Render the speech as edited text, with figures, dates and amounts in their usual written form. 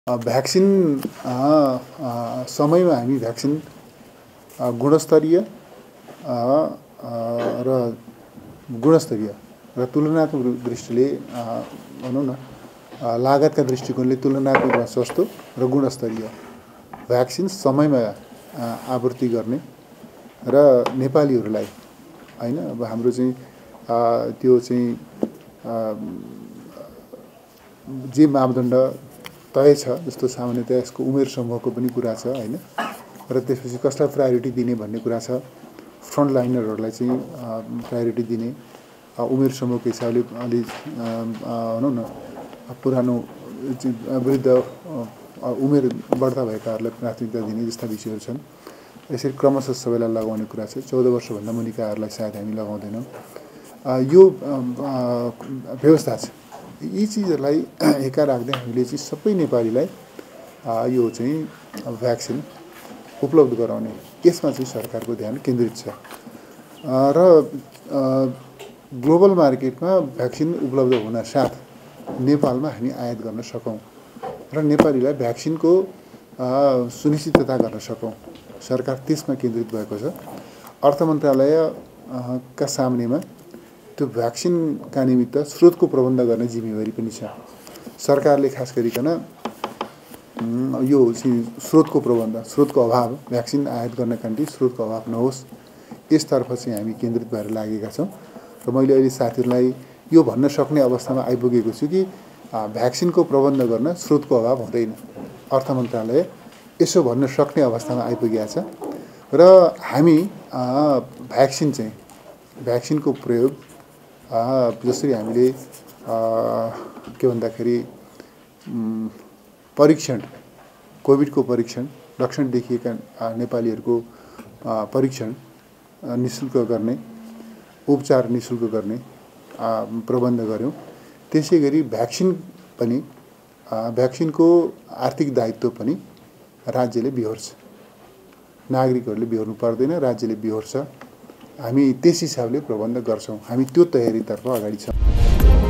Vaccine समयमा हामी vaccine गुणस्तरीय र तुलनात्मक दृष्टिले भनौँ न लागतका दृष्टिकोणले तुलनात्मकमा सस्तो र गुणस्तरीय भ्याक्सिन समयमा आपूर्ति गर्ने र नेपालीहरूलाई हैन अब हाम्रो चाहिँ त्यो चाहिँ जे मापदण्ड तय छ जस्तो सामान्यतया यसको उमेर समूहको पनि कुरा छ हैन र त्यसपछि कसलाई प्रायोरिटी दिने भन्ने कुरा छ। फ्रन्ट लाइनरहरूलाई चाहिँ प्रायोरिटी दिने उमेर समूहको हिसाबले अलि भनौँ न पुरानो वृद्ध उमेर बढ्ता भएकाहरूलाई प्राथमिकता दिने जस्ता विषयहरू छन्। यसरी क्रमशः सबैलाई लगाउने कुरा छ। 14 वर्षभन्दा मुनिकाहरूलाई सायद हामी लगाउँदैनौँ। यो व्यवस्था छ। यी चिजहरूलाई एका राख्दै हामीले चाहिँ सबै नेपालीलाई यो चाहिँ भ्याक्सिन उपलब्ध गराउने यसमा चाहिँ सरकारको ध्यान केन्द्रित छ र ग्लोबल मार्केटमा भ्याक्सिन उपलब्ध हुन साथ नेपालमा हामी आयात गर्न सकौँ र नेपालीलाई भ्याक्सिनको सुनिश्चितता गर्न सकौँ। सरकार त्यसमा केन्द्रित भएको छ। अर्थ मन्त्रालयका सामनेमा त्यो भ्याक्सिनका निमित्त स्रोतको प्रबन्ध गर्ने जिम्मेवारी पनि छ। सरकारले खास गरिकन यो स्रोतको प्रबन्ध, स्रोतको अभाव, भ्याक्सिन आयात गर्नका निम्ति स्रोतको अभाव नहोस् यसतर्फ चाहिँ हामी केन्द्रित भएर लागेका छौँ र मैले अहिले साथीहरूलाई यो भन्न सक्ने अवस्थामा आइपुगेको छु कि भ्याक्सिनको प्रबन्ध गर्न स्रोतको अभाव हुँदैन। अर्थ मन्त्रालय यसो भन्न सक्ने अवस्थामा आइपुगेको छ र हामी भ्याक्सिनको प्रयोग जसरी हामीले के भन्दाखेरि परीक्षण, कोभिडको परीक्षण, लक्षण देखिएका नेपालीहरूको परीक्षण निःशुल्क गर्ने, उपचार निःशुल्क गर्ने प्रबन्ध गऱ्यौँ। त्यसै गरी भ्याक्सिनको आर्थिक दायित्व पनि राज्यले बिहोर्छ। नागरिकहरूले बिहोर्नु पर्दैन, राज्यले बिहोर्छ। हामी त्यस हिसाबले प्रबन्ध गर्छौँ। हामी त्यो तयारीतर्फ अगाडि छौँ।